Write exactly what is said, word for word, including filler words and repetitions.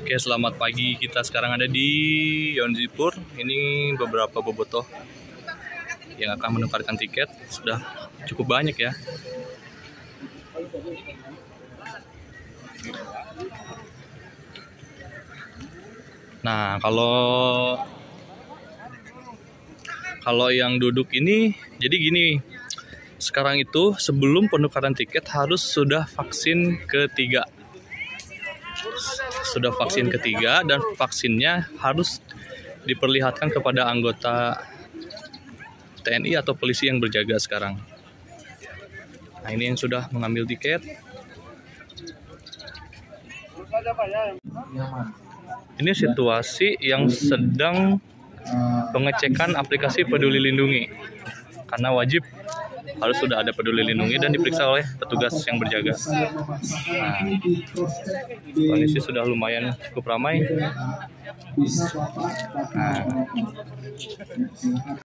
Oke, selamat pagi. Kita sekarang ada di Yeonjipur. Ini beberapa bobotoh yang akan menukarkan tiket. Sudah cukup banyak ya. Nah, kalau kalau yang duduk ini, jadi gini. Sekarang itu sebelum penukaran tiket harus sudah vaksin ketiga. Sudah vaksin ketiga dan vaksinnya harus diperlihatkan kepada anggota T N I atau polisi yang berjaga sekarang. Nah, ini yang sudah mengambil tiket. Ini situasi yang sedang pengecekan aplikasi Peduli Lindungi, karena wajib harus sudah ada Peduli Lindungi dan diperiksa oleh petugas yang berjaga. Nah, kondisi sudah lumayan cukup ramai. Nah.